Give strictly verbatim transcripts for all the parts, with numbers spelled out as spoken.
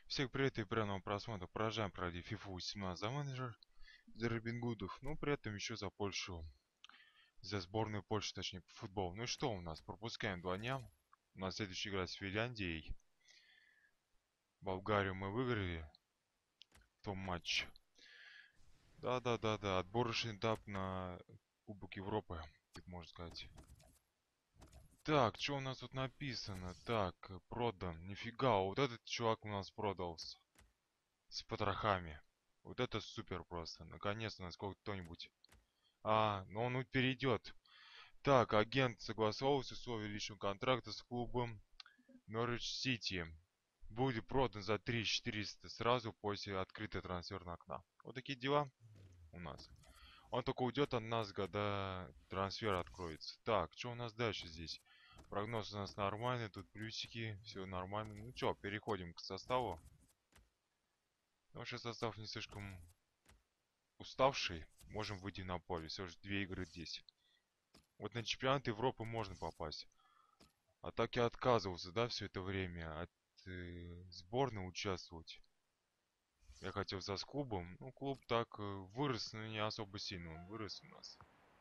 Всех привет и приятного просмотра. Продолжаем пройти FIFA восемнадцать за менеджер за Робин Гудов, но при этом еще за Польшу. За сборную Польши, точнее, по футболу. Ну и что у нас? Пропускаем два дня. У нас следующая игра с Финляндией. Болгарию мы выиграли в том матче. Да-да-да-да. Отборочный этап на Кубок Европы, так можно сказать. Так, что у нас тут написано? Так, продан. Нифига, вот этот чувак у нас продался. С потрохами. Вот это супер просто. Наконец-то нас кто-нибудь... А, ну он вот перейдет. Так, агент согласовался условия личного контракта с клубом Норвич Сити. Будет продан за три тысячи четыреста сразу после открытой трансферного окна. Вот такие дела у нас. Он только уйдет от нас, когда трансфер откроется. Так, что у нас дальше здесь? Прогноз у нас нормальный, тут плюсики, все нормально. Ну что, переходим к составу. Наш состав не слишком уставший. Можем выйти на поле. Все же две игры здесь. Вот на чемпионат Европы можно попасть. А так я отказывался, да, все это время от э, сборной участвовать. Я хотел за с клубом. Ну, клуб так э, вырос, но не особо сильно он вырос у нас.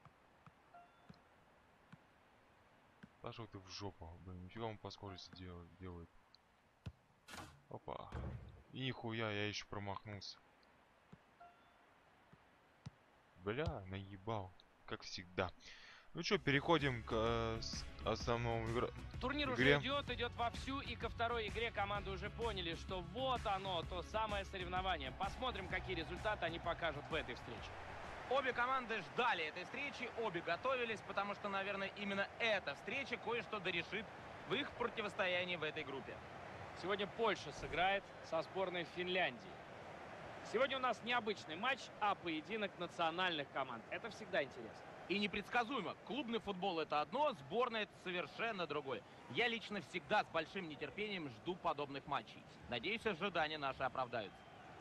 Пошел ты в жопу. Блин, нифига он по скорости делает. делает. Опа. И нихуя, я еще промахнулся. Бля, наебал. Как всегда. Ну что, переходим к э, основному игр... Турнир игре. уже идет, идет вовсю, и ко второй игре команды уже поняли, что вот оно, то самое соревнование. Посмотрим, какие результаты они покажут в этой встрече. Обе команды ждали этой встречи, обе готовились, потому что, наверное, именно эта встреча кое-что дорешит в их противостоянии в этой группе. Сегодня Польша сыграет со сборной Финляндии. Сегодня у нас необычный матч, а поединок национальных команд. Это всегда интересно. И непредсказуемо. Клубный футбол — это одно, сборная — это совершенно другое. Я лично всегда с большим нетерпением жду подобных матчей. Надеюсь, ожидания наши оправдаются.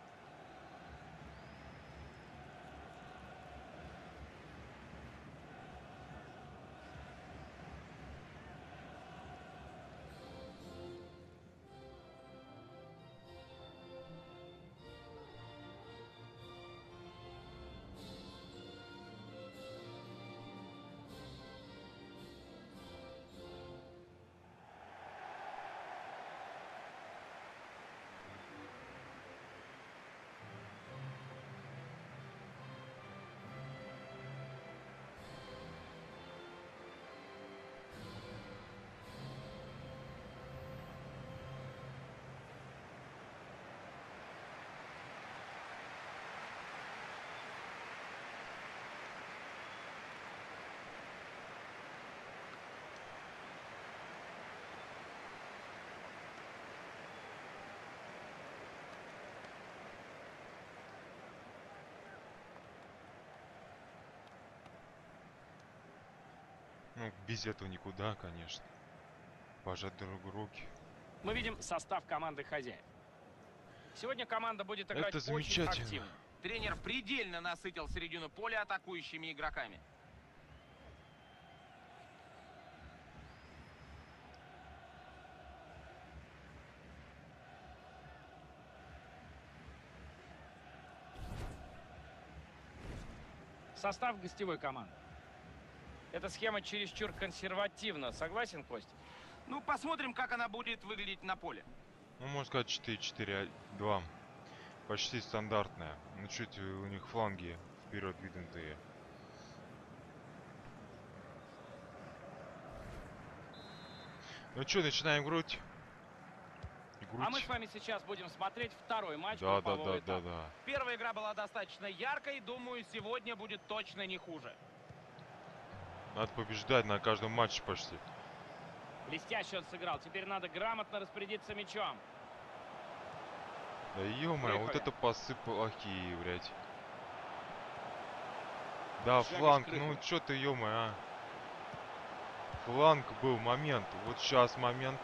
Ну, без этого никуда, конечно. Пожать другу руки. Мы видим состав команды хозяев. Сегодня команда будет играть Это очень замечательно. активно. Тренер предельно насытил середину поля атакующими игроками. Состав гостевой команды. Эта схема чересчур консервативна. Согласен, Костя? Ну, посмотрим, как она будет выглядеть на поле. Ну, можно сказать четыре четыре два. Почти стандартная. Ну, чуть у них фланги вперед выдвинутые. Ну что, начинаем грудь. А мы с вами сейчас будем смотреть второй матч Да, да, группового да, этапа. да, да. Первая игра была достаточно яркой. Думаю, сегодня будет точно не хуже. Надо побеждать на каждом матче почти. Блестяще он сыграл. Теперь надо грамотно распорядиться мячом. Да ё-моё, вот Поехали. это пасы плохие, блядь. Да, фланг, ну чё ты, ё-моё, а. Фланг был момент. Вот сейчас момент.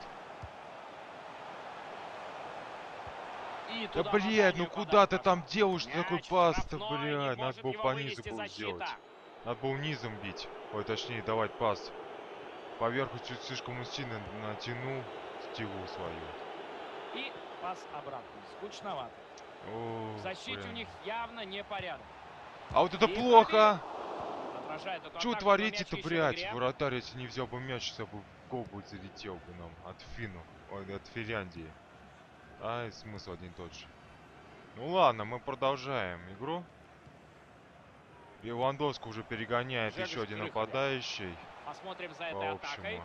И Да, туда блядь, ну на куда ты пошел. там делаешь такой Мяч пас-то, штрафной, не блядь? Надо может было его по низу вынести было защита. сделать. Надо было низом бить. Ой, точнее, давать пас. Поверху чуть слишком он сильно натянул стилу свою. И Пас обратно. Скучновато. О, В защите блин. у них явно непорядок. А вот это И плохо! Отражает эту Чё атаку, но творите-то, мяч еще в блядь? игре. Вратарь, если не взял бы мяч, сейчас бы гол бы залетел бы нам от Фину. Ой, от Финляндии. А, и смысл один и тот же. Ну ладно, мы продолжаем игру. Левандовский уже перегоняет Жегош еще один Крыховик. нападающий. Посмотрим за По этой общему. атакой.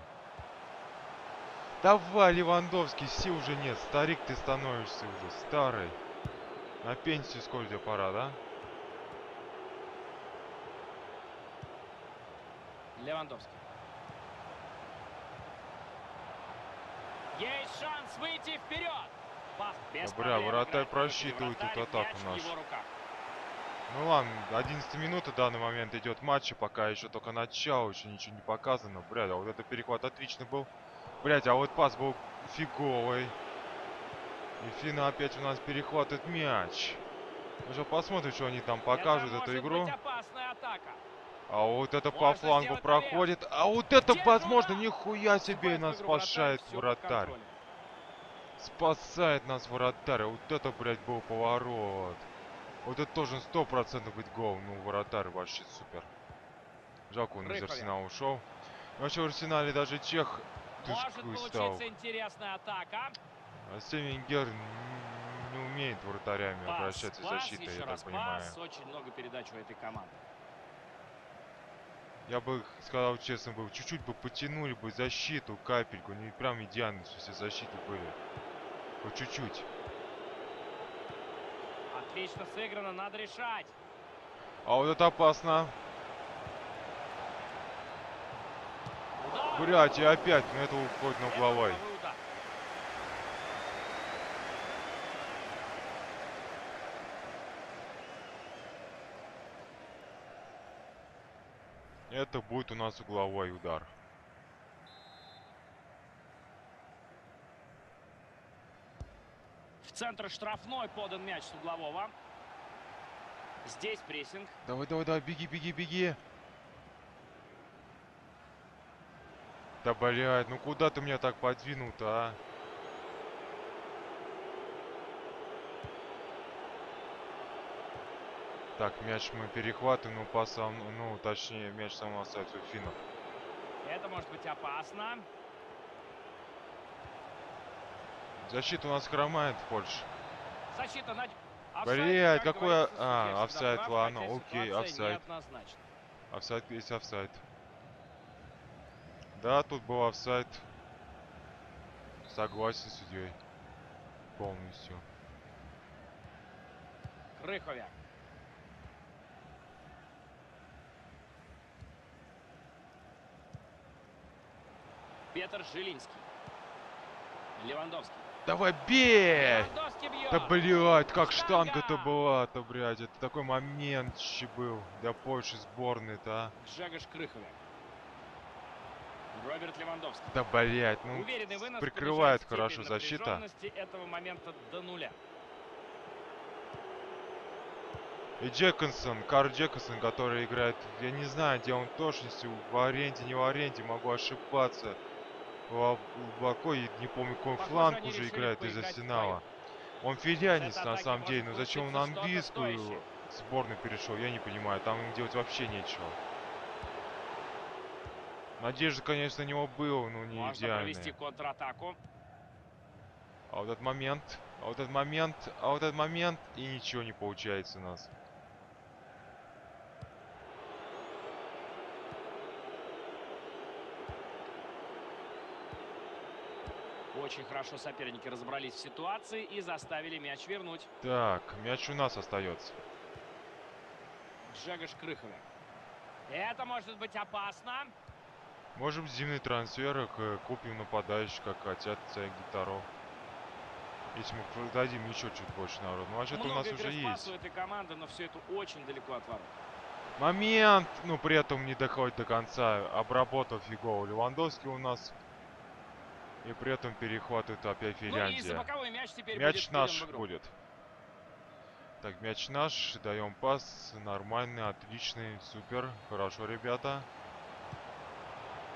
Давай, Левандовский, сил уже нет. Старик ты становишься уже, старый. На пенсию скоро тебе пора, да? Левандовский. Есть шанс выйти вперед. Пас без Да, бля, проблем вратарь играет на выходе просчитывает тут вратарь, атаку мяч в нашу. его руках. Ну ладно, одиннадцатая минута в данный момент идет матча, пока еще только начало, еще ничего не показано. Блядь, а вот этот перехват отличный был. Блядь, а вот пас был фиговый. И Финны опять у нас перехватывает мяч. Уже посмотрим, что они там покажут Это эту может игру. быть опасная атака. А вот это по Можно флангу сделать проходит. А вот это, Где же возможно, удар? нихуя себе Вступает в нас игру вратарь, спасает всё под вратарь. контролем. Спасает нас вратарь. А вот это, блядь, был поворот. Вот это должен сто процентов быть гол. Ну, вратарь вообще супер. Жалко, он из Крыховик. Арсенала ушел. Вообще в Арсенале даже чех Может тусклый стал. получиться интересная атака. Арсен Венгер не умеет вратарями Пас, обращаться с пас, защитой, еще я так раз понимаю. пас. Очень много передач у этой команды. Я бы сказал честно, бы чуть-чуть бы потянули бы защиту, капельку. Не прям идеально, что все защиты были. Хоть чуть-чуть. Отлично сыграно, надо решать. А вот это опасно. Удар. Блять, и опять на это уходит на Это угловой. угловой удар. Это будет у нас угловой удар. В центр штрафной подан мяч с углового. Здесь прессинг. Давай, давай, давай, беги, беги, беги. Да, блядь, ну куда ты меня так подвинул-то, а? Так, мяч мы перехватываем, но пасом, ну, точнее, мяч сам остается у финнов. Это может быть опасно. Защита у нас хромает в Польше. Защита на... Блядь, как какое... говорится, А, судья всегда офсайд, прав, ладно, хотя окей, ситуация офсайд. неоднозначна. Офсайд есть офсайд. Да, тут был офсайд. Согласен с судьей. Полностью. Крыховик. Петр Жилинский. Левандовский. Давай, бей! Левандовский бьет. Да, блядь, как Штанга! штанга-то была-то, блядь. Это такой момент еще был для Польши сборной-то, а. Жегош Крыховик. Роберт Левандовский. Да, блядь, ну, Уверенный вынос прикрывает понижает хорошо степень защита. напряженности этого момента до нуля. И Джексон, Карл Джексон, который играет, я не знаю, где он в точности, в аренде, не в аренде, могу ошибаться. Глубоко, и не помню, какой Похоже, фланг они уже решили играет из поиграть Арсенала. Он С филянец этой на атаки самом может деле, но зачем он на получиться что-то английскую стоящее. сборную перешел, я не понимаю, там им делать вообще нечего. Надежда, конечно, на него была, но не Можно провести идеальная. контратаку. А вот этот момент, а вот этот момент, а вот этот момент, и ничего не получается у нас. Очень хорошо соперники разобрались в ситуации и заставили мяч вернуть. Так, мяч у нас остается. Жегош Крыховик. Это может быть опасно. Можем зимний трансфер, к- купим нападающих, как хотят, царь гитаров. Если мы продадим еще чуть больше народу. Ну, а что-то у Много нас игры уже в пас есть. у этой команды, но все это очень далеко от ворот. Момент, ну при этом не доходит до конца. Обработал фигово Левандовский у нас. И при этом перехватывает опять Ну и за Финляндия. боковой мяч теперь Мяч будет введен наш в игру. будет. Так, мяч наш. Даем пас. Нормальный, отличный, супер. Хорошо, ребята.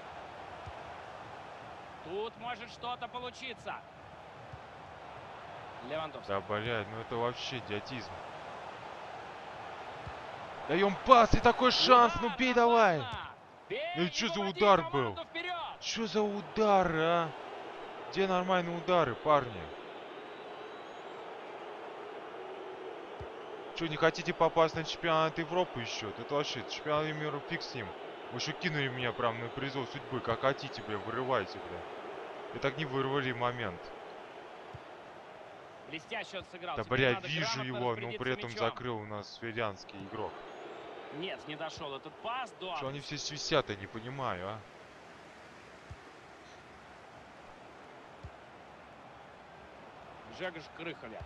Тут может что-то получиться. Левандовский. Да, блядь, ну это вообще идиотизм. Даем пас и такой шанс, ну Удар, бей давай. опасно! Бей Ну и что за выводи удар был? команду вперед! Что за удары, а? Где нормальные удары, парни? Что, не хотите попасть на чемпионат Европы еще? Это вообще, чемпионат мира фиг с ним. Вы что, кинули меня прям на призов судьбы, как хотите, бля, вырывайте, бля. И так не вырвали момент. Блестяще он сыграл. Да, Теперь бля, надо вижу грамотно его, но распорядиться при этом мячом. закрыл у нас ферянский игрок. Нет, не дошел этот пас до Что они Абрамса. все свистят, я не понимаю, а? Жегош Крыховяк.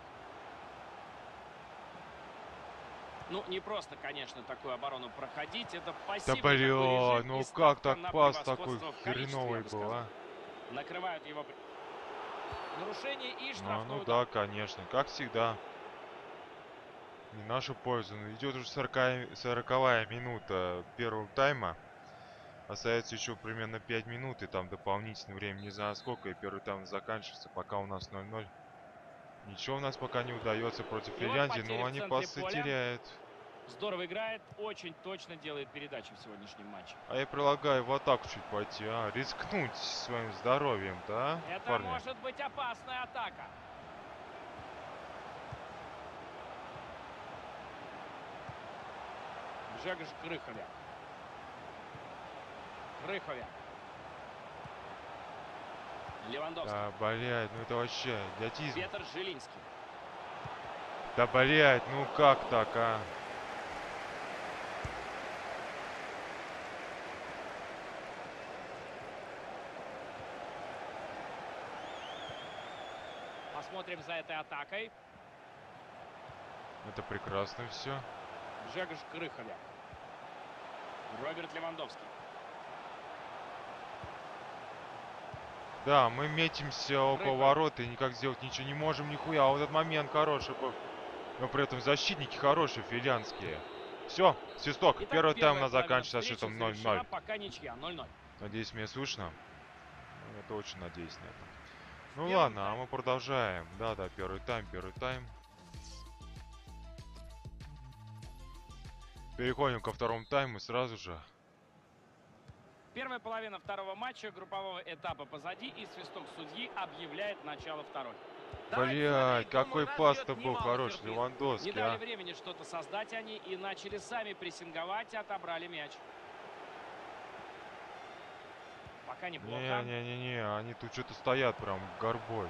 Ну, не просто, конечно, такую оборону проходить. Это Да, пассивный такой бля, режим ну и как ставка так на пас такой превосходство в количестве, я хреновый бы был, сказал. а? Накрывают его. при- Нарушение и А, штрафной ну удар. да, конечно, как всегда. Не нашу пользу. Но идет уже сороковая минута первого тайма. Остается еще примерно пять минут, и там дополнительное время, не знаю сколько, и первый тайм заканчивается, пока у нас ноль ноль. Ничего у нас пока не удается против И вот Финляндии, потери но в они центре пасы поля. теряют. Здорово играет, очень точно делает передачи в сегодняшнем матче. А я предлагаю в атаку чуть пойти, а? Рискнуть своим здоровьем-то, а, Это парни? может быть опасная атака. Жегош Крыховяк. Крыховяк. Левандовский. Да, блядь, ну это вообще идиотизм. Петр Жилинский. Да, блядь, ну как так, а? Посмотрим за этой атакой. Это прекрасно все. Жегош Крыховяк. Роберт Левандовский. Да, мы метимся около Крыхов. ворот и никак сделать ничего не можем, нихуя. А вот этот момент хороший был. Но при этом защитники хорошие, финляндские. Все, свисток. Итак, Первый тайм у первая нас половина заканчивается встречи счетом ноль завершена, ноль. пока ничья, ноль ноль. Надеюсь, меня слышно. Ну, я очень надеюсь на это. Ну первом ладно, а тайме. мы продолжаем. Да-да, первый тайм, первый тайм. Переходим ко второму тайму сразу же. Первая половина второго матча группового этапа позади, и свисток судьи объявляет начало второй. Давайте Блять, смотреть. какой Думаю, нас пас-то ждет был немало хороший, сюрпризов. Левандовский, Не дали а. времени что-то создать они и начали сами прессинговать и отобрали мяч. Пока неплохо. Не-не-не-не, они тут что-то стоят прям горбой.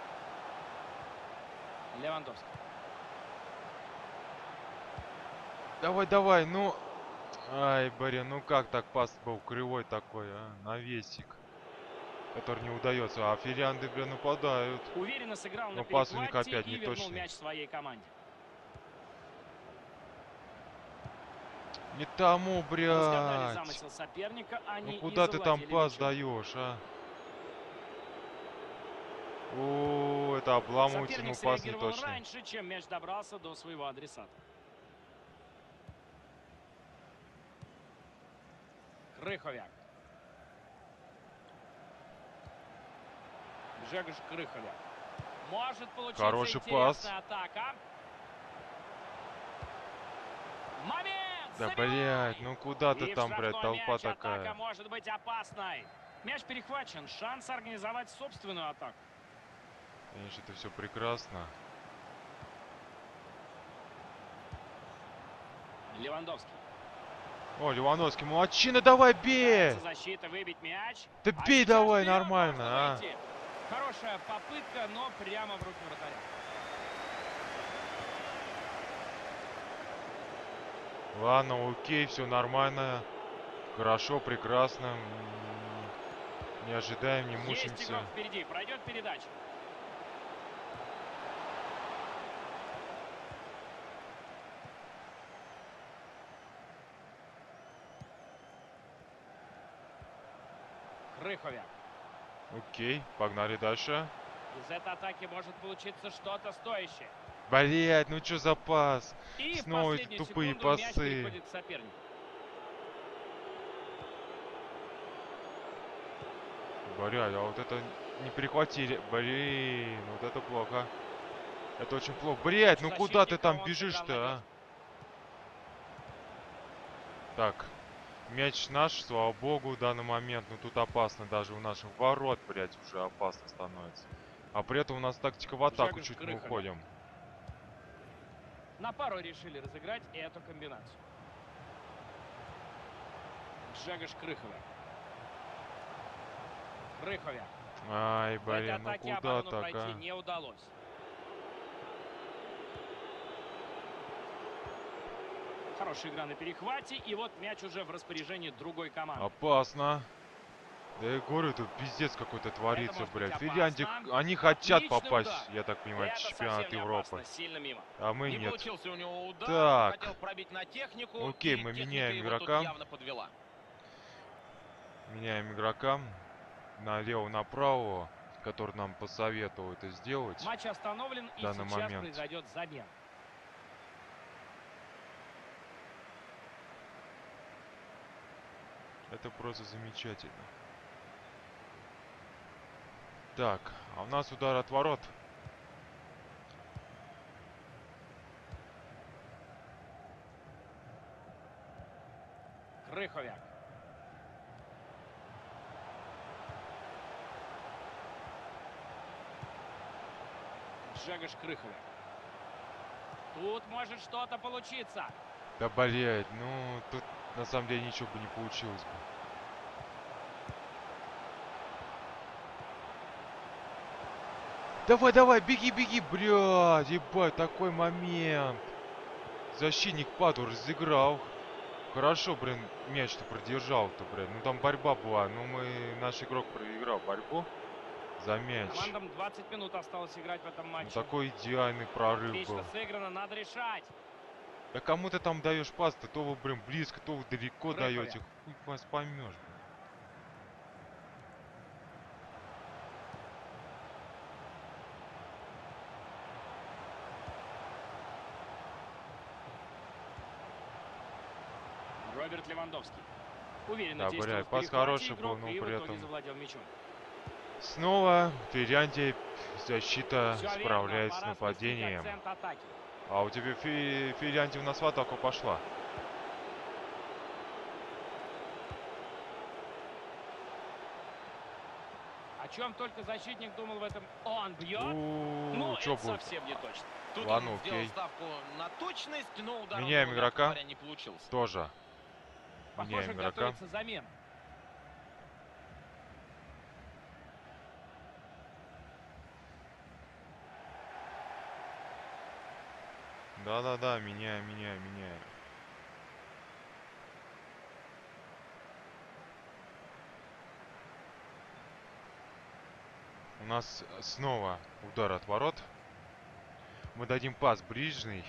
Левандовский. Давай, давай, ну... Ай, блин, ну как так пас был кривой такой, а? Навесик. Который не удается. А финляндцы, блин, нападают. Уверенно сыграл на Но пас у них перехвате опять и не вернул точный. мяч своей команде. Не тому, Разгадали блядь. замысел соперника, они Ну и куда ты там завладели пас мячом. даешь, а? О, это обламывается, Соперник но пас не среагировал точный. раньше, чем мяч добрался до своего адресата. Крыховяк. Жегош Крыховяк. Может получиться Хороший интересная пас. атака. Момент! Да, Забивай! блядь, ну куда ты И в там, блядь, штрафной толпа мяч атака такая. может быть опасной. Мяч перехвачен. Шанс организовать собственную атаку. Конечно, это все прекрасно. Левандовский. О, Левандовский, молодчина, давай бей! Пытается защита выбить мяч. Да А бей сейчас давай, вперед нормально, можно а. выйти. Хорошая попытка, но прямо в руки вратаря. Ладно, окей, все нормально. Хорошо, прекрасно. М, Не ожидаем, не Есть мучимся. игрок впереди. Пройдет передача. Крыховяк. Окей, погнали дальше. Из этой атаки может получиться что-то стоящее. Блять, ну чё за пас? И Снова в эти последнюю тупые секунду мяч пасы. переходит к сопернику. Блядь, а вот это не перехватили. Блин, вот это плохо. Это очень плохо. Блять, ну куда ты Защитник, там он бежишь-то, сыграл а? Так, мяч наш, слава богу, в данный момент. Но тут опасно, даже у наших ворот, блять, уже опасно становится. А при этом у нас тактика в атаку, Жагаш чуть мы Крыховя. уходим. На пару решили разыграть эту комбинацию. Жагаш Крыховя. Крыховя. Ай, В этой блин, ну атаке куда оборону так, пройти а? не удалось. Хорошая игра на перехвате. И вот мяч уже в распоряжении другой команды. Опасно. Да я говорю, тут пиздец какой-то творится, может быть блядь. опасно. Финляндия, они хотят Отличный попасть, удар. я так понимаю, в Это чемпионат совсем не Европы. опасно. Сильно мимо. А мы Не нет. получился у него удар, Так. хотел пробить на технику, Окей, и мы техника меняем его игрока. тут явно подвела. Меняем игрока. Налево-направо, который нам посоветовал это сделать. Матч остановлен, и данный сейчас момент. произойдет замена. Это просто замечательно. Так, а у нас удар от ворот. Крыховяк. Жагаш Крыховяк. Тут может что-то получиться. Да, блять, ну, тут на самом деле ничего бы не получилось бы. Давай, давай, беги, беги, блядь, ебать, такой момент. Защитник паду разыграл. Хорошо, блин, мяч-то продержал-то, блин. Ну там борьба была, но мы, наш игрок проиграл борьбу за мяч. Командам двадцать минут осталось играть в этом Ну матче. такой идеальный прорыв Отлично был. сыграно, надо решать. Да кому ты там даешь пас-то? То вы, блин, близко, то вы далеко Крыховя. даете. Хуй вас поймешь, блин. Роберт Левандовский. Уверенно Да, действовал блядь, в пас перехвате хороший игрок, был, но и в при итоге этом- завладел мячом. Снова Финляндия, защита Всё верно, справляется с пора сместить нападением. акцент атаки. А у тебя Фи- Финляндия у нас в атаку пошла. О чем только защитник думал в этом. Он бьет. У, Ну, чё это будет? совсем не точно. Тут Ладно, он сделал окей. ставку на точность, но удар Меняем у него, игрока. мягко говоря, не получился. Тоже. Похоже, Меняем игрока. готовится замена. Да-да-да, меняем, меняем, меняем. У нас снова удар от ворот. Мы дадим пас ближний.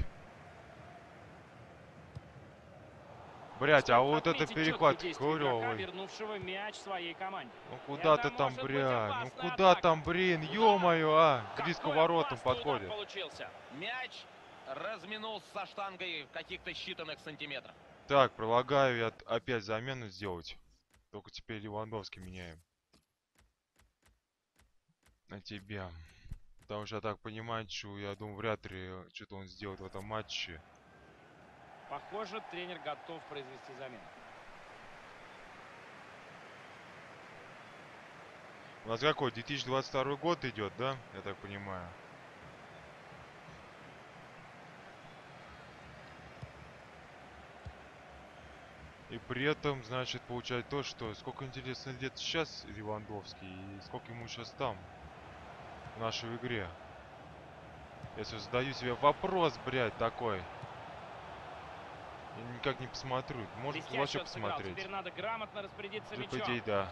Блять, а Стоит вот это отметить перехват чёткие действия игрока, клёвый. вернувшего мяч своей команде. Ну куда Это ты там, может быть бля? Ну опасная куда атака. там, блин? Удар! Ё-моё, а! Близко Какой воротам опасный удар подходит. получился. Мяч разминулся со штангой в каких-то считанных сантиметрах. Так, предлагаю я т- опять замену сделать. Только теперь Левандовский меняем. На тебя. Потому что я так понимаю, что я думаю, вряд ли что-то он сделает в этом матче. Похоже, тренер готов произвести замену. У нас какой, две тысячи двадцать второй год идет, да? Я так понимаю. И при этом, значит, получать то, что сколько интересно лет сейчас Левандовский и сколько ему сейчас там, в нашей игре. Если задаю себе вопрос, блядь, такой. Я никак не посмотрю. Может, Блестяще вообще он сыграл. посмотреть. Теперь надо грамотно распорядиться Да, по мячом. идее, да.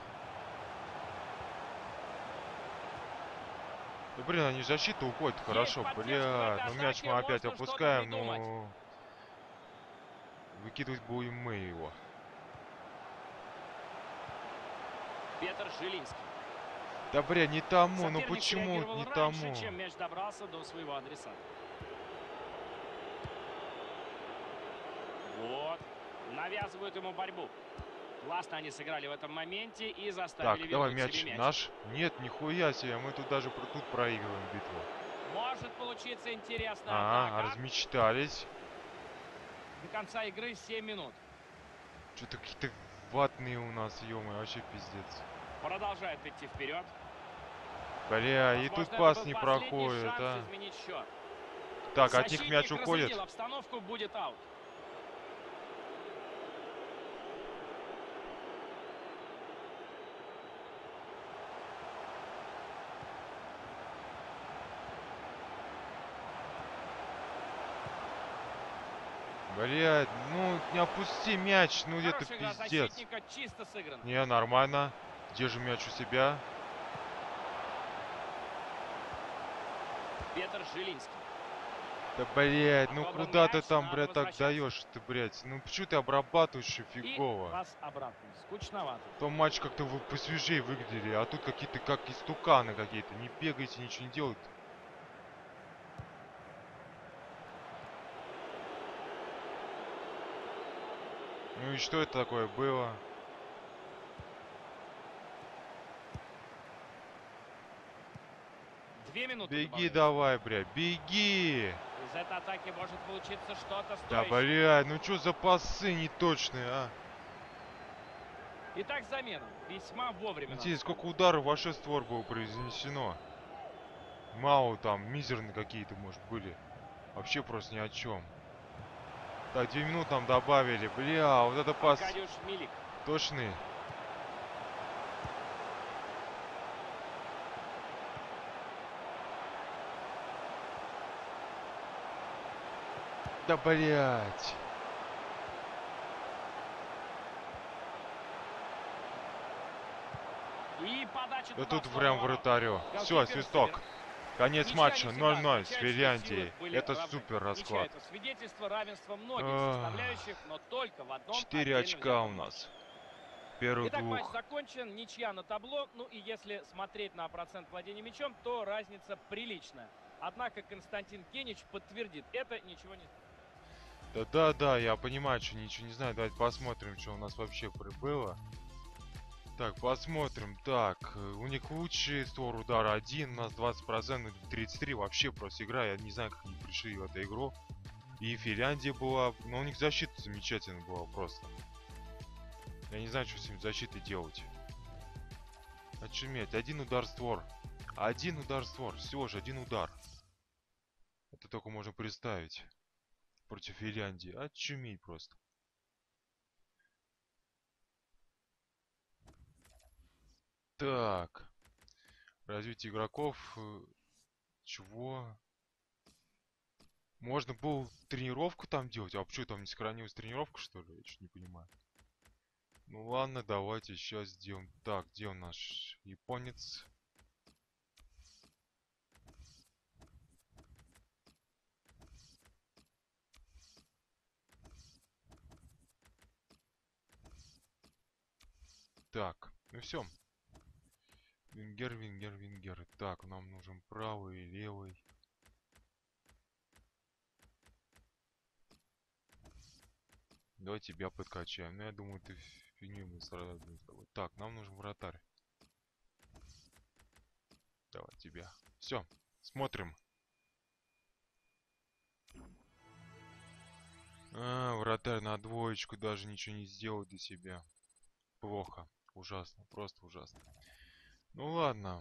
Да, блин, они в защиту уходят, хорошо, поддержка в блядь. этой Но мяч атаке, мы опять можно что-то опускаем, придумать. но... Выкидывать будем мы его. Петр Жилинский. Да, бля, не тому, ну Соперник почему среагировал не раньше, тому? чем мяч добрался до своего адресата. Вот. Навязывают ему борьбу. Классно они сыграли в этом моменте и заставили Так, давай вернуть мяч себе мяч. наш. Нет, нихуя себе, мы тут даже про- тут проигрываем битву. Может Может получиться интересная А, атака. размечтались. До конца игры семь минут. Что-то какие-то ватные у нас, ё вообще пиздец. Продолжает идти вперед. Бля, и Возможно, тут это пас был не последний проходит, шанс а. изменить счет. Так, от них Защитник мяч уходит. разрядил обстановку, будет аут. Блядь, ну не опусти мяч, ну это Хорошая игра пиздец. защитника, чисто сыграна. Не, нормально. Держи мяч у себя. Петр Жилинский. Да, блядь, ну Отобран куда ты мяч, там, надо блядь, так возвращаться. даешь ты, блядь? Ну почему ты обрабатываешь И фигово? пас обратно. Скучновато. То матч как-то вы посвежее выглядели, а тут какие-то как истуканы какие-то. Не бегайте, ничего не делайте. Ну и что это такое было? Две минуты Беги добавляется. давай, блядь, беги! Из этой атаки может получиться что-то Да, стоящее. блядь, ну чё за пасы неточные, а? Итак, замена. Весьма вовремя. надо Интересно, сколько сказать. ударов в ваш створ было произнесено? Мало там, мизерные какие-то, может, были. Вообще просто ни о чем. Так, две минуты нам добавили. Бля, вот это пас Аркадиуш Милик. точный. Да, блять. И подача Да туда, тут в прям сторону ворот. вратарю. Все, Голкипер свисток. собирает. Конец Ничья матча. не всегда ноль-ноль с означает, что силы Финляндией. были Это равны. супер Ничья — расклад. это свидетельство равенства многих Ах. составляющих, но только в одном Четыре отдельно очка у взятом матче. нас. Первых Итак, матч двух. закончен, ничья на табло. Ну и если смотреть на процент владения мячом, то разница приличная. Однако Константин Кенич подтвердит, это ничего не... Да-да-да, я понимаю, что ничего не знаю. Давайте посмотрим, что у нас вообще было. Так, посмотрим. Так, э, у них лучший створ удара один, у нас двадцать процентов, тридцать три. Вообще просто игра, я не знаю, как они пришли в эту игру. И Финляндия была, но у них защита замечательная была просто. Я не знаю, что с ним защитой делать. Очуметь, один удар створ. Один удар створ, всего же один удар. Это только можно представить. Против Финляндии. Очуметь просто. Так. Развитие игроков. э, Чего? Можно было тренировку там делать? А почему там не сохранилась тренировка, что ли? Я чуть не понимаю. Ну ладно, давайте сейчас сделаем. Так, где у наш японец? Так, ну все. Венгер, Венгер, Венгер. Так, нам нужен правый и левый. Давай тебя подкачаем. Ну, я думаю, ты фигню мы сразу будем с тобой. Так, нам нужен вратарь. Давай тебя. Все, смотрим. А, вратарь на двоечку даже ничего не сделал для себя. Плохо. Ужасно. Просто ужасно. Ну ладно.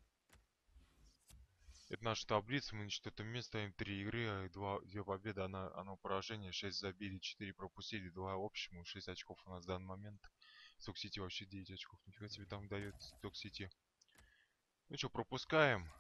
Это наша таблица. Мы на четвертом месте стоим. Три игры, а два, две победы, одно, одно поражение. Шесть забили, четыре пропустили, два общему. Шесть очков у нас в данный момент. Сток-Сити вообще девять очков. Нифига себе там дает Сток-Сити. Ну что, пропускаем.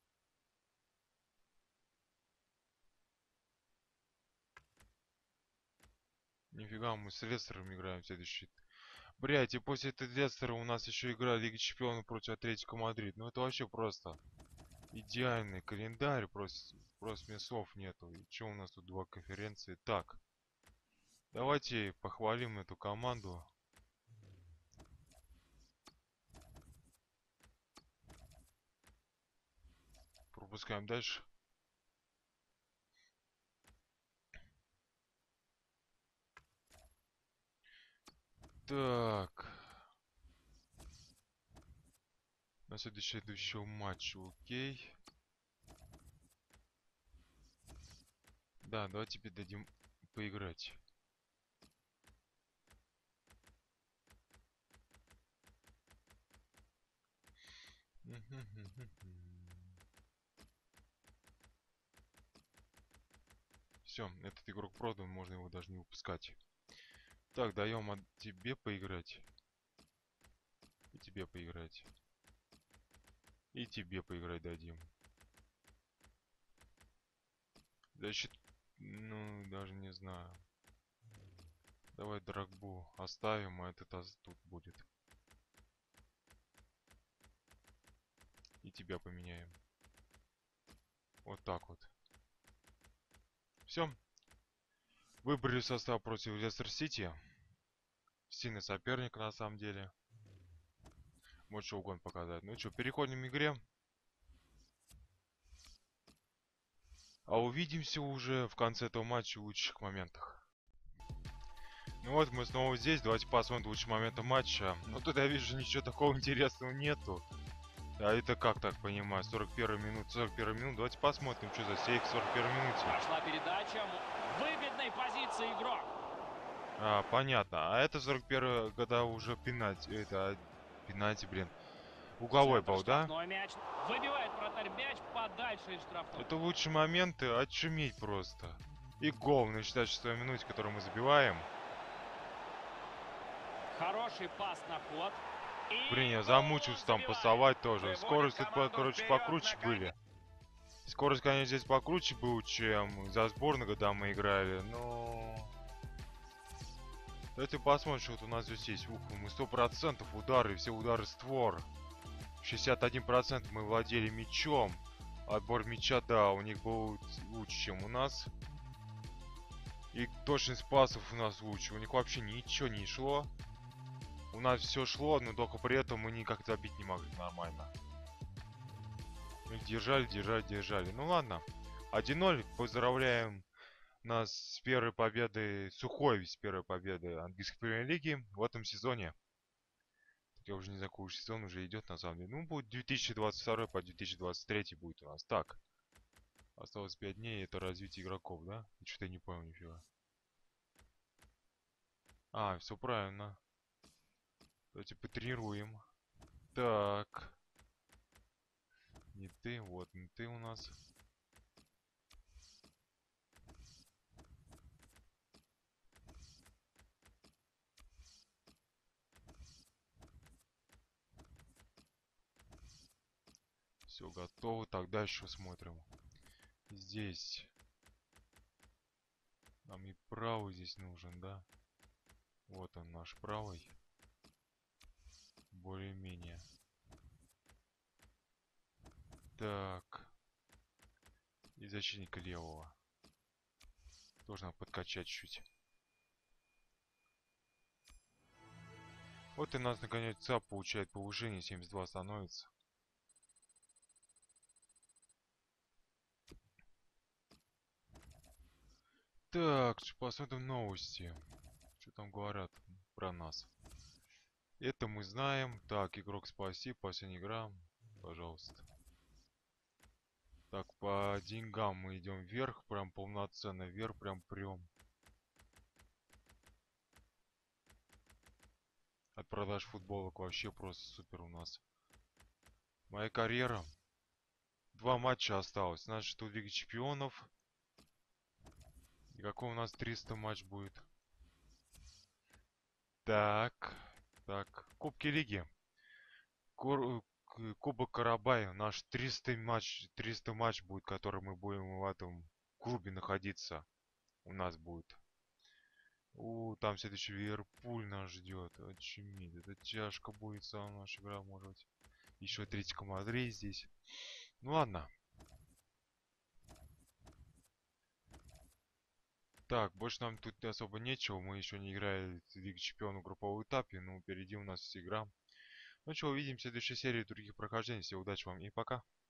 Нифига, мы с Лестером играем в следующий. Блять, и после этого Лестера у нас еще игра Лиги Чемпионов против Атлетико Мадрид. Ну это вообще просто идеальный календарь. Просто, просто мне слов нету. И что у нас тут два конференции? Так, давайте похвалим эту команду. Пропускаем дальше. Так. На следующий следующий матч, окей. Да, давай тебе дадим поиграть. Все, этот игрок продан, можно его даже не выпускать. Так, даем от тебе поиграть. И тебе поиграть. И тебе поиграть дадим. Защит... Ну, даже не знаю. Давай Драгбу оставим, а этот аз тут будет. И тебя поменяем. Вот так вот. Все. Выбрали состав против Лестер Сити. Сильный соперник на самом деле. Вот что угодно показать. Ну что, переходим к игре. А увидимся уже в конце этого матча в лучших моментах. Ну вот, мы снова здесь. Давайте посмотрим лучшие моменты матча. Ну тут я вижу, ничего такого интересного нету. А это как так понимаю? сорок первая минута, сорок первая минута. Давайте посмотрим, что за сейф в сорок первой минуте. Пошла передача. В выгодной позиции игрок. А, понятно. А это сорок первая года уже пенальти. Это пенальти, блин. Угловой Центр, был, да? штрафной мяч. Выбивает вратарь мяч подальше из штрафной. Это лучшие моменты, отшуметь просто. И гол на шестьдесят шестой минуте, который мы забиваем. Хороший пас на ход. И Блин, я гол замучился там забивает. пасовать тоже. Выводит Скорость тут, по- команду короче, вперед, покруче наконец. были. Скорость, конечно, здесь покруче была, чем за сборную, когда мы играли, но... Давайте посмотрим, что вот у нас здесь есть. Ух, мы сто процентов удары, все удары створ. шестьдесят один процент мы владели мячом. Отбор мяча, да, у них был лучше, чем у нас. И точность пасов у нас лучше. У них вообще ничего не шло. У нас все шло, но только при этом мы никак забить не могли нормально. Мы их держали, держали, держали. Ну ладно. один ноль. Поздравляем нас с первой победой, сухой с первой победы английской премьер-лиги в этом сезоне. Я уже не знаю, какой сезон уже идет на самом деле. Ну, будет две тысячи двадцать второй по две тысячи двадцать третий будет у нас. Так. Осталось пять дней, это развитие игроков, да? Что-то я не понял нифига. А, все правильно. Давайте потренируем. Так. Не ты, вот, не ты у нас. Все готово, тогда еще смотрим. Здесь. Нам и правый здесь нужен, да? Вот он, наш правый. Более-менее. Так. И защитника левого. Тоже надо подкачать чуть. Вот и нас наконец ЦАП получает повышение, семьдесят два становится. Так, ч- посмотрим новости. Что там говорят про нас. Это мы знаем. Так, игрок спаси, последняя игра. Пожалуйста. Так, по деньгам мы идем вверх, прям полноценно вверх, прям прям. От продаж футболок вообще просто супер у нас. Моя карьера. Два матча осталось. Значит, у Лиги Чемпионов. И какой у нас триста матч будет? Так. Так. Кубки Лиги. Кур- к- Кубок Карабая. Наш триста матч, триста матч будет, который мы будем в этом клубе находиться. У нас будет. У, там следующий Ливерпуль нас ждет. Очуметь. Это тяжко будет сама наша игра, может быть. Еще Атлетико Мадрид здесь. Ну ладно. Так, больше нам тут особо нечего. Мы еще не играли в Лигу Чемпионов в групповом этапе. Ну, впереди у нас игра. Ну что, увидимся в следующей серии других прохождений. Всего удачи вам и пока.